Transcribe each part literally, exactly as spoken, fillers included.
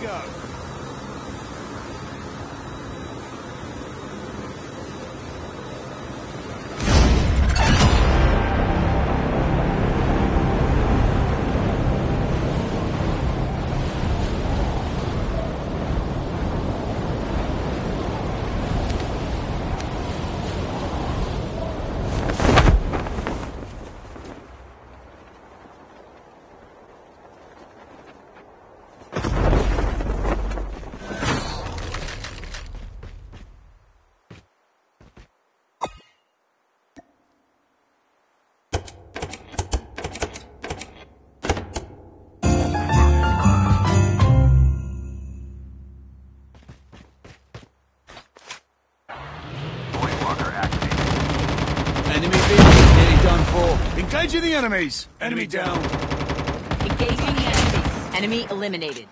go. Enemy vehicle nearly done for. Engaging the enemies. Enemy down. Engaging the enemies. Enemy eliminated.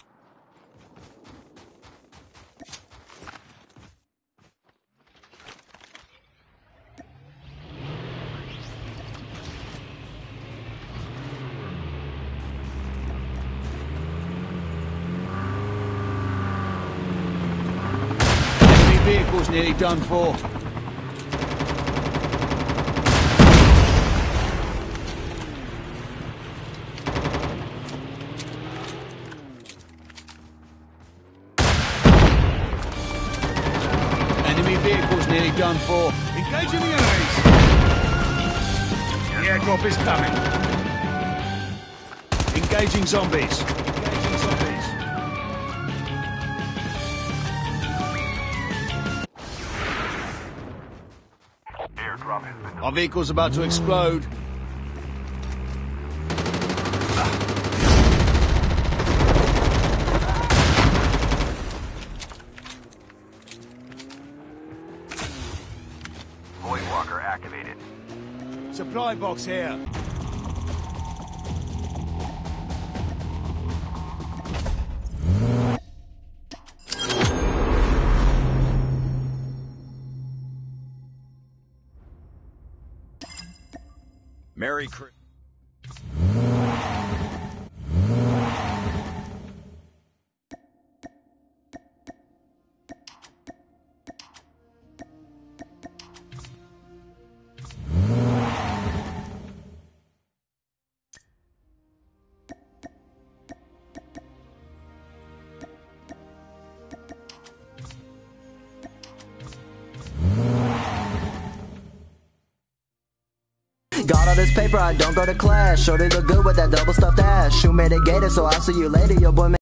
Enemy vehicle's nearly done for. Enemy vehicle's nearly done for. Engaging the enemies. The airdrop is coming. Engaging zombies. Engaging zombies. Airdrop has been. Our vehicle's about to explode. Voidwalker activated. Supply box here. Merry Christmas. Got all this paper, I don't go to class. Shorty look good with that double stuffed ass. Shoe made a gator, so I'll see you later, your boy.